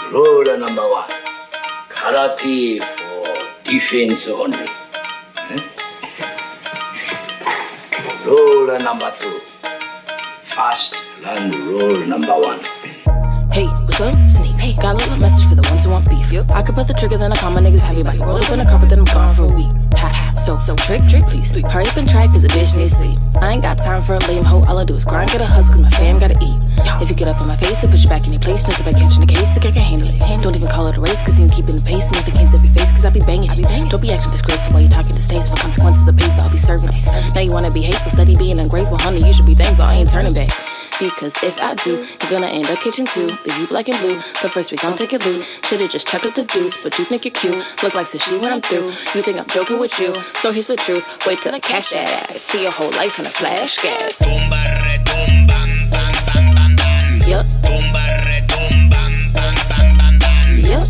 Rule number 1. Karate for defense only. Rule number 2. Fast learn rule number 1. Hey, what's up? Sneaks. Hey, got a little message for the ones who want beef. Yep. I could put the trigger, then I call my niggas heavy body. Roll up in a carpet, then I'm gone for a week. Ha ha. So trick, please. Hurry up and try, cause the bitch needs sleep. I ain't got time for a lame hoe. All I do is grind, get a hustle, cause my fam gotta eat. If you get up in my face, I put you back in your place. Nothing about catching the case, think I can handle it. Don't even call it a race, cause you ain't keeping the pace. Nothing can't save your face, cause I be banging. Don't be acting disgraceful while you talking distasteful. Consequences of paper, I'll be serving it. Now you wanna be hateful, steady being ungrateful. Honey, you should be thankful, I ain't turning back. Because if I do, you're gonna end up kitchen too. Leave you black and blue, but first we gon' take a loot. Should've just chucked up the deuce, but you think you're cute. Look like sushi when I'm through. You think I'm joking with you, so here's the truth. Wait till I cash that ass. See your whole life in a flash gas. Yup. Yup.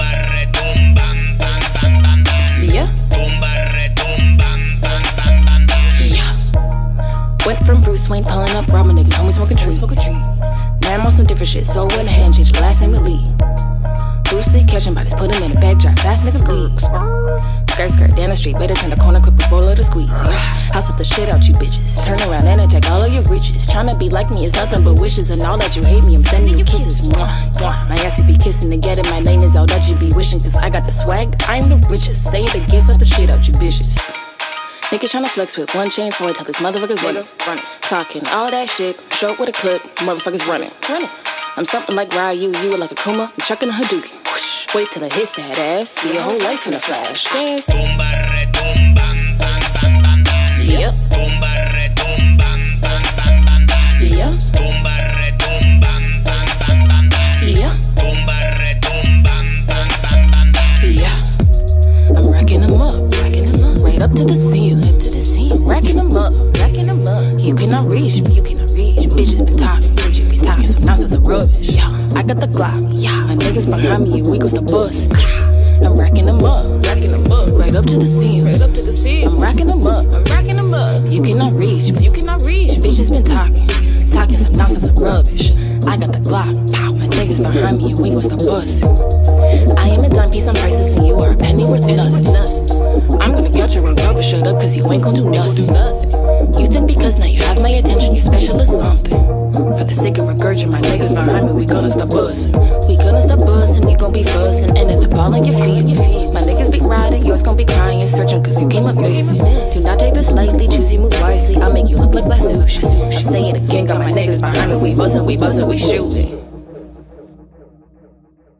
Went from Bruce Wayne pulling up, robbing niggas, homie smoking trees. Now I'm on some different shit, so I went ahead and changed the last name to Lee. Bruce Lee catching bodies, put him in a bag, drive fast, niggas bleed. Skirt, down the street, better turn the corner quick before let her squeeze. Yeah. House up the shit out you bitches, turn around and attack all of your riches. Tryna be like me is nothing but wishes, and all that you hate me, I'm sending you kisses. Mwah, mwah. My ass you be kissing to get it, my name is all that you be wishing, cause I got the swag, I'm the richest. Say it again, slap the shit out you bitches. Niggas tryna flex with one chain, so I tell these motherfuckers running. Talking all that shit, show up with a clip, motherfuckers running. I'm something like Ryu, you were like a Kuma, I'm chucking a Hadouken. Whoosh. Wait till I hit that ass, see your whole life in a flash. Yes. Yep. Yep. Yeah. I'm racking them up, right up to the ceiling, racking them up. You cannot reach me, bitches been talking some nonsense and rubbish. Yeah, I got the Glock, yeah, my niggas behind me and we gon' start bust. I'm racking them up, right up to the ceiling, I'm racking them up. You cannot reach me, bitches been talking some nonsense and rubbish. I got the Glock, pow, my niggas behind me and we gon' start bust. I am a dime piece, I'm priceless, and you are a penny worth nothing. I'm gonna get your ring up, but shut up, cause you ain't gon' do nothing. You think because now you have my attention, you special or something. For the sake of regurgitating, my niggas behind me, we gonna stop bustin'. You gon' be fussin', and end up all on your feet. My niggas be riding, yours gon' be crying, searching cause you came up missing. Do not take this lightly, choose you move wisely, I'll make you look like Black Sushi. I'll say it again, got my niggas behind me, we bustin', we shootin'.